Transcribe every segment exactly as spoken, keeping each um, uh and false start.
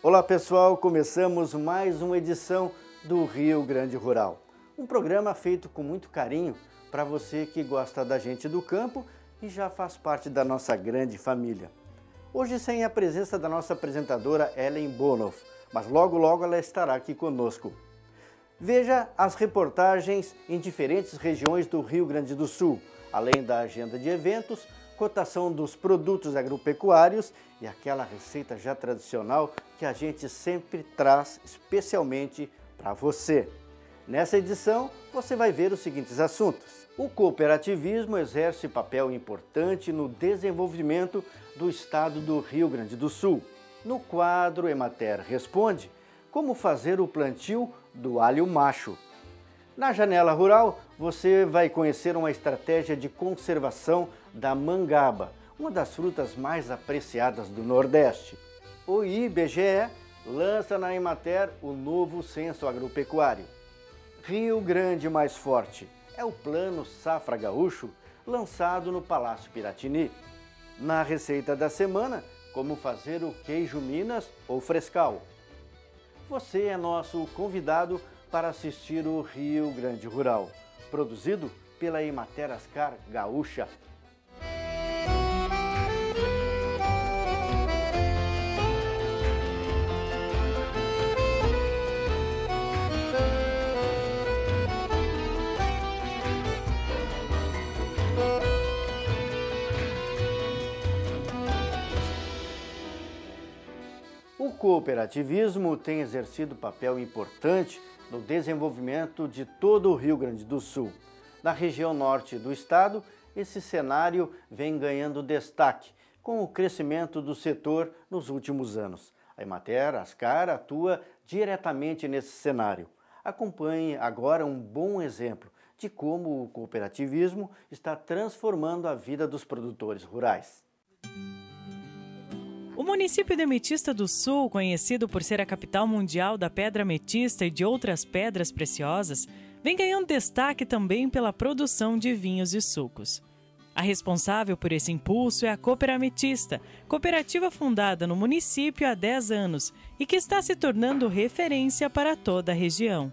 Olá pessoal, começamos mais uma edição do Rio Grande Rural. Um programa feito com muito carinho para você que gosta da gente do campo e já faz parte da nossa grande família. Hoje sem a presença da nossa apresentadora Ellen Bonoff, mas logo logo ela estará aqui conosco. Veja as reportagens em diferentes regiões do Rio Grande do Sul, além da agenda de eventos, cotação dos produtos agropecuários e aquela receita já tradicional que a gente sempre traz especialmente para você. Nessa edição, você vai ver os seguintes assuntos. O cooperativismo exerce papel importante no desenvolvimento do estado do Rio Grande do Sul. No quadro Emater Responde, como fazer o plantio do alho macho. Na Janela Rural, você vai conhecer uma estratégia de conservação da mangaba, uma das frutas mais apreciadas do Nordeste. O I B G E lança na Emater o novo Censo Agropecuário. Rio Grande Mais Forte é o Plano Safra Gaúcho lançado no Palácio Piratini. Na receita da semana, como fazer o queijo Minas ou frescal. Você é nosso convidado para assistir o Rio Grande Rural, produzido pela Emater Ascar Gaúcha. O cooperativismo tem exercido papel importante no desenvolvimento de todo o Rio Grande do Sul. Na região norte do estado, esse cenário vem ganhando destaque com o crescimento do setor nos últimos anos. A Emater Ascar atua diretamente nesse cenário. Acompanhe agora um bom exemplo de como o cooperativismo está transformando a vida dos produtores rurais. O município de Ametista do Sul, conhecido por ser a capital mundial da pedra ametista e de outras pedras preciosas, vem ganhando destaque também pela produção de vinhos e sucos. A responsável por esse impulso é a Cooper Ametista, cooperativa fundada no município há dez anos e que está se tornando referência para toda a região.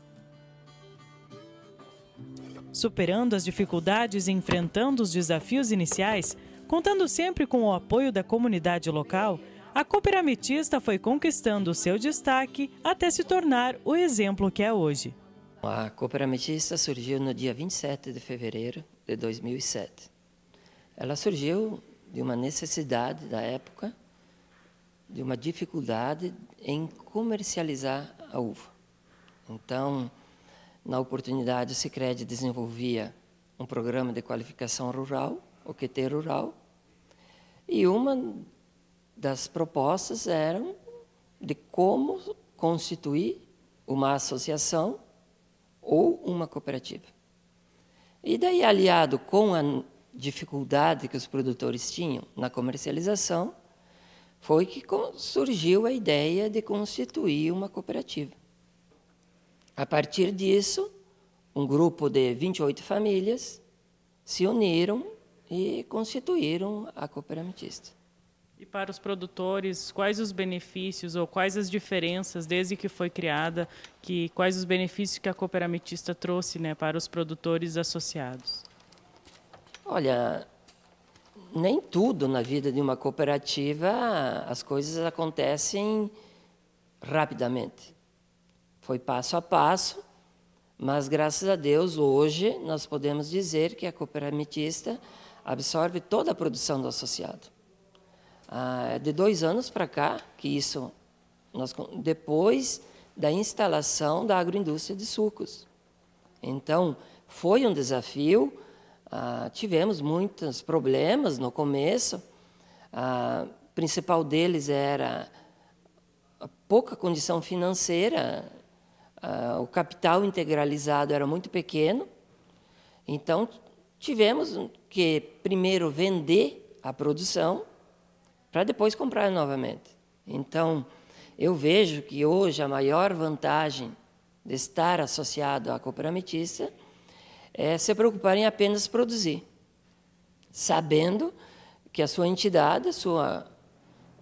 Superando as dificuldades e enfrentando os desafios iniciais, contando sempre com o apoio da comunidade local, a Cooper Ametista foi conquistando o seu destaque até se tornar o exemplo que é hoje. A Cooper Ametista surgiu no dia vinte e sete de fevereiro de dois mil e sete. Ela surgiu de uma necessidade da época, de uma dificuldade em comercializar a uva. Então, na oportunidade, o Sicredi desenvolvia um programa de qualificação rural, o Q T Rural, e uma das propostas era de como constituir uma associação ou uma cooperativa. E daí, aliado com a dificuldade que os produtores tinham na comercialização, foi que surgiu a ideia de constituir uma cooperativa. A partir disso, um grupo de vinte e oito famílias se uniram e constituíram a Cooper Ametista. E para os produtores, quais os benefícios ou quais as diferenças desde que foi criada, que, quais os benefícios que a Cooper Ametista trouxe, né, para os produtores associados? Olha, nem tudo na vida de uma cooperativa, as coisas acontecem rapidamente. Foi passo a passo, mas graças a Deus hoje nós podemos dizer que a Cooper Ametista absorve toda a produção do associado. Ah, de dois anos para cá, que isso, nós, depois da instalação da agroindústria de sucos. Então, foi um desafio, ah, tivemos muitos problemas no começo, ah, o principal deles era a pouca condição financeira, ah, o capital integralizado era muito pequeno, então tivemos que primeiro vender a produção para depois comprar novamente. Então, eu vejo que hoje a maior vantagem de estar associado à Cooper Ametista é se preocupar em apenas produzir, sabendo que a sua entidade, a sua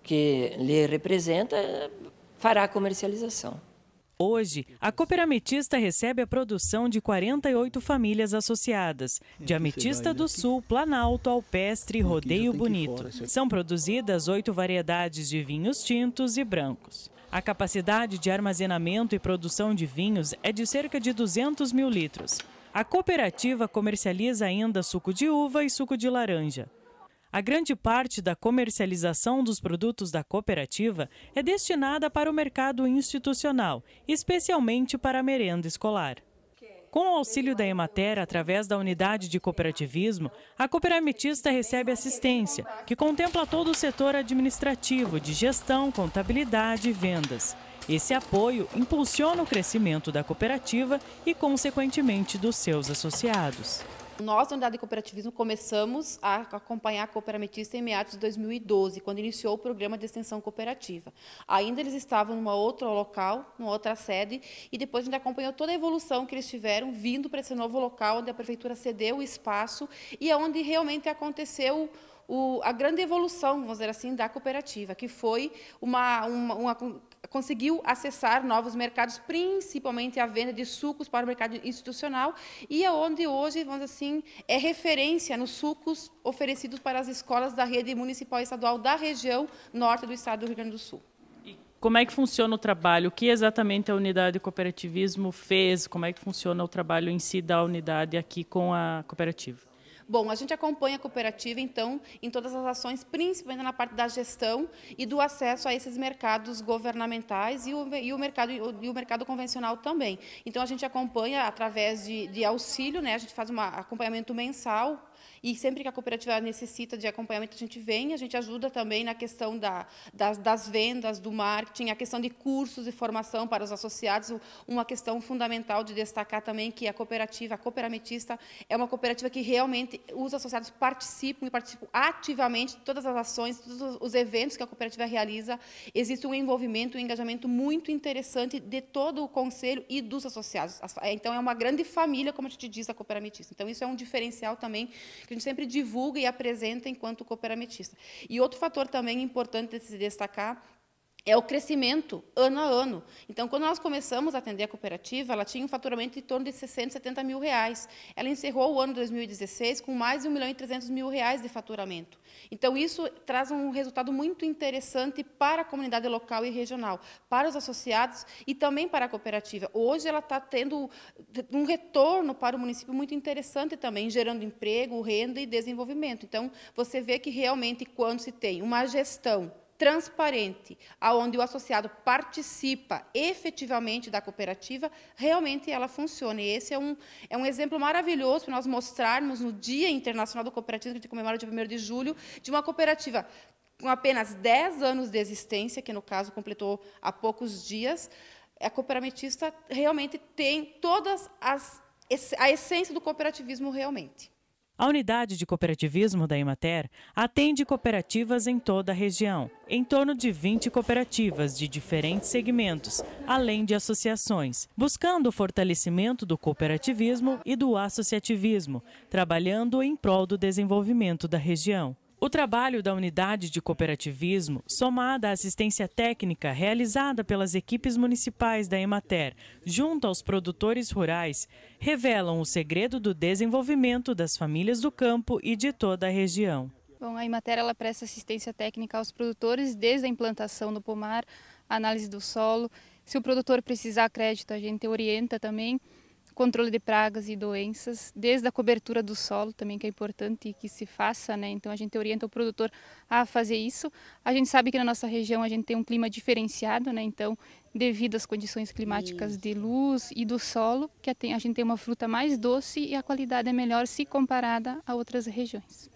que lhe representa, fará a comercialização. Hoje, a Cooper Ametista recebe a produção de quarenta e oito famílias associadas, de Ametista do Sul, Planalto, Alpestre e Rodeio Bonito. São produzidas oito variedades de vinhos tintos e brancos. A capacidade de armazenamento e produção de vinhos é de cerca de duzentos mil litros. A cooperativa comercializa ainda suco de uva e suco de laranja. A grande parte da comercialização dos produtos da cooperativa é destinada para o mercado institucional, especialmente para a merenda escolar. Com o auxílio da Emater, através da unidade de cooperativismo, a Cooper Ametista recebe assistência, que contempla todo o setor administrativo, de gestão, contabilidade e vendas. Esse apoio impulsiona o crescimento da cooperativa e, consequentemente, dos seus associados. Nós, da unidade de cooperativismo, começamos a acompanhar a Cooper Ametista em meados de dois mil e doze, quando iniciou o programa de extensão cooperativa. Ainda eles estavam numa outra local, numa outra sede, e depois a gente acompanhou toda a evolução que eles tiveram vindo para esse novo local, onde a prefeitura cedeu o espaço e é onde realmente aconteceu o, a grande evolução, vamos dizer assim, da cooperativa, que foi uma, uma, uma conseguiu acessar novos mercados, principalmente a venda de sucos para o mercado institucional, e é onde hoje, vamos dizer assim, é referência nos sucos oferecidos para as escolas da rede municipal e estadual da região norte do estado do Rio Grande do Sul. E como é que funciona o trabalho? O que exatamente a unidade de cooperativismo fez? Como é que funciona o trabalho em si da unidade aqui com a cooperativa? Bom, a gente acompanha a cooperativa, então, em todas as ações, principalmente na parte da gestão e do acesso a esses mercados governamentais e o, e o, mercado, e o mercado convencional também. Então, a gente acompanha através de, de auxílio, né? A gente faz um acompanhamento mensal. E sempre que a cooperativa necessita de acompanhamento, a gente vem, a gente ajuda também na questão da, das, das vendas, do marketing, a questão de cursos de formação para os associados. Uma questão fundamental de destacar também que a cooperativa, a Cooper Ametista, é uma cooperativa que realmente os associados participam e participam ativamente de todas as ações, todos os eventos que a cooperativa realiza. Existe um envolvimento, um engajamento muito interessante de todo o conselho e dos associados. Então, é uma grande família, como a gente diz, a Cooper Ametista. Então, isso é um diferencial também que a gente sempre divulga e apresenta enquanto Cooper Ametista. E outro fator também importante de se destacar é o crescimento ano a ano. Então, quando nós começamos a atender a cooperativa, ela tinha um faturamento em torno de sessenta, setenta mil reais. Ela encerrou o ano de dois mil e dezesseis com mais de um milhão e trezentos mil reais de faturamento. Então, isso traz um resultado muito interessante para a comunidade local e regional, para os associados e também para a cooperativa. Hoje, ela está tendo um retorno para o município muito interessante também, gerando emprego, renda e desenvolvimento. Então, você vê que realmente, quando se tem uma gestão transparente, aonde o associado participa efetivamente da cooperativa, realmente ela funciona. E esse é um, é um exemplo maravilhoso para nós mostrarmos no Dia Internacional do Cooperativismo, que a gente comemora dia primeiro de julho, de uma cooperativa com apenas dez anos de existência, que no caso completou há poucos dias. A Cooper Ametista realmente tem todas as a essência do cooperativismo realmente. A unidade de cooperativismo da Emater atende cooperativas em toda a região, em torno de vinte cooperativas de diferentes segmentos, além de associações, buscando o fortalecimento do cooperativismo e do associativismo, trabalhando em prol do desenvolvimento da região. O trabalho da unidade de cooperativismo, somada à assistência técnica realizada pelas equipes municipais da Emater, junto aos produtores rurais, revelam o segredo do desenvolvimento das famílias do campo e de toda a região. Bom, a Emater ela presta assistência técnica aos produtores desde a implantação do pomar, a análise do solo. Se o produtor precisar crédito, a gente orienta também. Controle de pragas e doenças, desde a cobertura do solo também, que é importante que se faça, né? Então a gente orienta o produtor a fazer isso. A gente sabe que na nossa região a gente tem um clima diferenciado, né? Então, devido às condições climáticas de luz e do solo, que a gente tem uma fruta mais doce e a qualidade é melhor se comparada a outras regiões.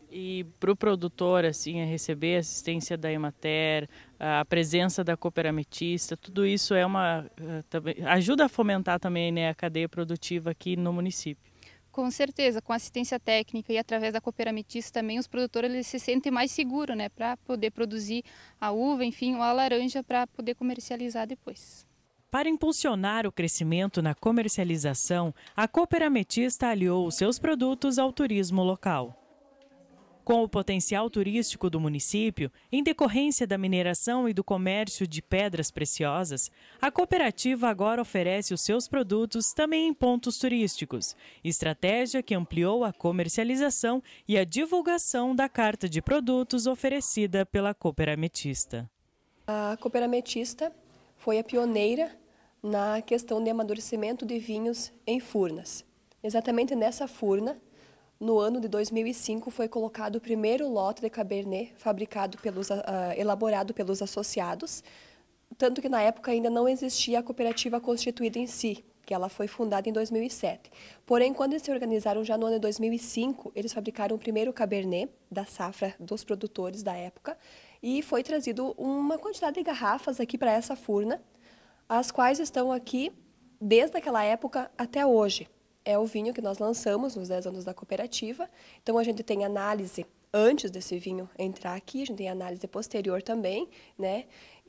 E para o produtor, assim, receber a assistência da Emater, a presença da Cooper Ametista, tudo isso é uma, ajuda a fomentar também, né, a cadeia produtiva aqui no município. Com certeza, com assistência técnica e através da Cooper Ametista também os produtores eles se sentem mais seguros, né, para poder produzir a uva, enfim, ou a laranja para poder comercializar depois. Para impulsionar o crescimento na comercialização, a Cooper Ametista aliou os seus produtos ao turismo local. Com o potencial turístico do município, em decorrência da mineração e do comércio de pedras preciosas, a cooperativa agora oferece os seus produtos também em pontos turísticos, estratégia que ampliou a comercialização e a divulgação da carta de produtos oferecida pela Coopera Ametista. A Coopera Ametista foi a pioneira na questão de amadurecimento de vinhos em furnas. Exatamente nessa furna, no ano de dois mil e cinco, foi colocado o primeiro lote de Cabernet fabricado pelos, uh, elaborado pelos associados, tanto que na época ainda não existia a cooperativa constituída em si, que ela foi fundada em dois mil e sete. Porém, quando eles se organizaram já no ano de dois mil e cinco, eles fabricaram o primeiro Cabernet da safra dos produtores da época e foi trazido uma quantidade de garrafas aqui para essa furna, as quais estão aqui desde aquela época até hoje. É o vinho que nós lançamos nos dez anos da cooperativa. Então, a gente tem análise antes desse vinho entrar aqui, a gente tem análise posterior também, né?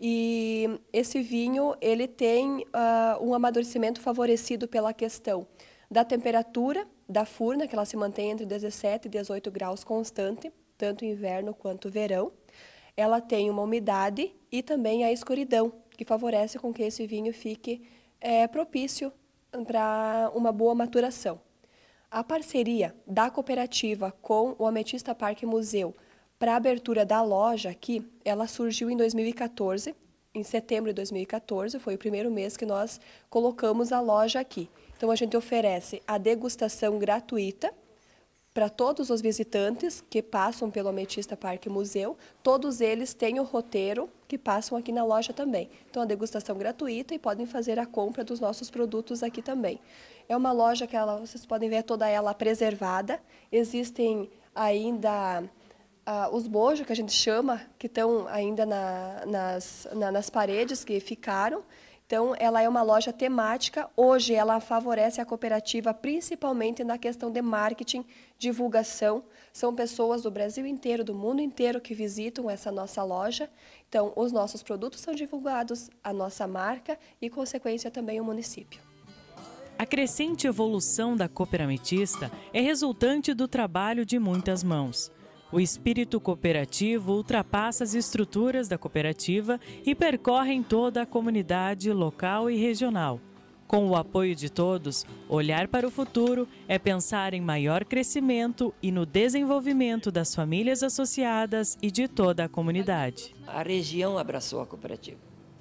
E esse vinho, ele tem uh, um amadurecimento favorecido pela questão da temperatura da furna, que ela se mantém entre dezessete e dezoito graus constante, tanto inverno quanto verão. Ela tem uma umidade e também a escuridão, que favorece com que esse vinho fique é, propício para uma boa maturação. A parceria da cooperativa com o Ametista Parque Museu para a abertura da loja aqui, ela surgiu em dois mil e quatorze, em setembro de dois mil e quatorze, foi o primeiro mês que nós colocamos a loja aqui. Então, a gente oferece a degustação gratuita para todos os visitantes que passam pelo Ametista Parque Museu. Todos eles têm o roteiro que passam aqui na loja também. Então, a degustação gratuita e podem fazer a compra dos nossos produtos aqui também. É uma loja que ela, vocês podem ver toda ela preservada. Existem ainda ah, os bojos, que a gente chama, que estão ainda na, nas, na, nas paredes que ficaram. Então, ela é uma loja temática. Hoje, ela favorece a cooperativa principalmente na questão de marketing, divulgação. São pessoas do Brasil inteiro, do mundo inteiro que visitam essa nossa loja. Então, os nossos produtos são divulgados, a nossa marca e, consequência, também o município. A crescente evolução da Coopera Ametista é resultante do trabalho de muitas mãos. O espírito cooperativo ultrapassa as estruturas da cooperativa e percorre em toda a comunidade local e regional. Com o apoio de todos, olhar para o futuro é pensar em maior crescimento e no desenvolvimento das famílias associadas e de toda a comunidade. A região abraçou a cooperativa.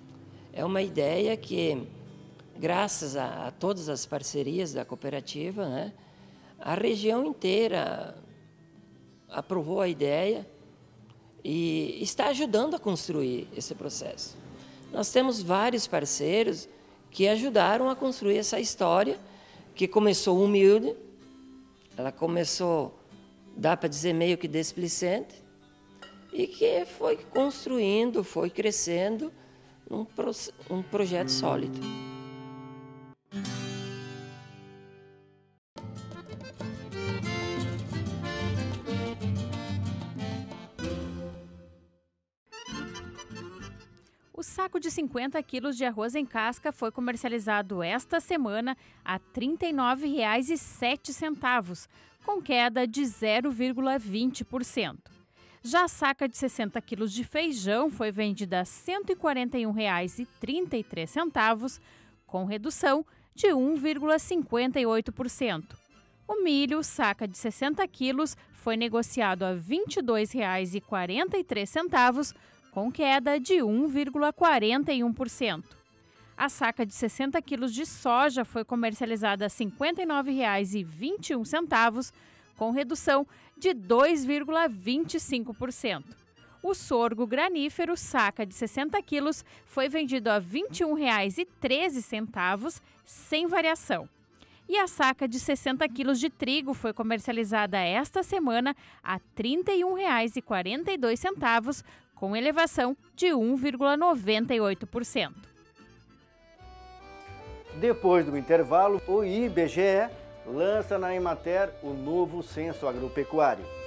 É uma ideia que, graças a, a todas as parcerias da cooperativa, né, a região inteira aprovou a ideia e está ajudando a construir esse processo. Nós temos vários parceiros que ajudaram a construir essa história, que começou humilde, ela começou, dá para dizer, meio que desplicente, e que foi construindo, foi crescendo um, pro, um projeto sólido. O saco de cinquenta quilos de arroz em casca foi comercializado esta semana a trinta e nove reais e sete centavos, com queda de zero vírgula vinte por cento. Já a saca de sessenta quilos de feijão foi vendida a cento e quarenta e um reais e trinta e três centavos, com redução de um vírgula cinquenta e oito por cento. O milho, saca de sessenta quilos, foi negociado a vinte e dois reais e quarenta e três centavos, com queda de um vírgula quarenta e um por cento. A saca de sessenta quilos de soja foi comercializada a cinquenta e nove reais e vinte e um centavos, com redução de dois vírgula vinte e cinco por cento. O sorgo granífero, saca de sessenta quilos, foi vendido a vinte e um reais e treze centavos, sem variação. E a saca de sessenta quilos de trigo foi comercializada esta semana a trinta e um reais e quarenta e dois centavos, com elevação de um vírgula noventa e oito por cento. Depois do intervalo, o I B G E lança na Emater o novo Censo Agropecuário.